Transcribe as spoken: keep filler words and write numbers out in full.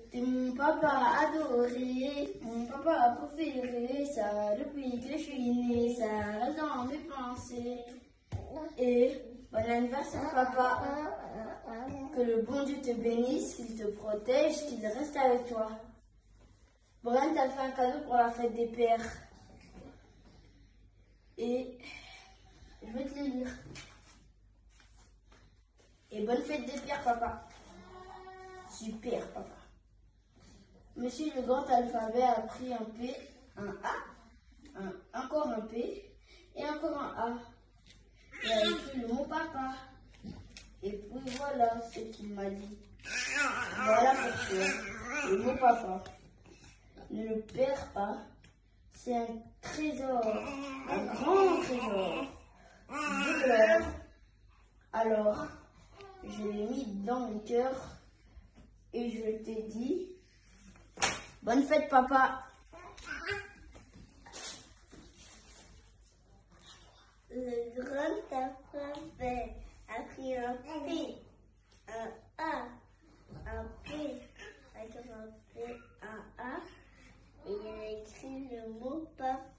T'es mon papa adoré, mon papa préféré, ça depuis que je suis née, ça reste dans mes pensées. Et bon anniversaire papa, que le bon Dieu te bénisse, qu'il te protège, qu'il reste avec toi. Brian t'a fait un cadeau pour la fête des pères. Et je vais te le lire. Et bonne fête des pères papa. Super papa. Monsieur le grand alphabet a pris un P, un A, un, encore un P et encore un A. Il a écrit le mot papa. Et puis voilà ce qu'il m'a dit. Voilà pour toi, le mot papa. Ne le perds pas. C'est un trésor, un grand trésor de l'or. Alors, je l'ai mis dans mon cœur et je t'ai dit, bonne fête papa. Le grand alphabet a pris un P, un A, un P, avec un P, un A, et il a écrit le mot papa.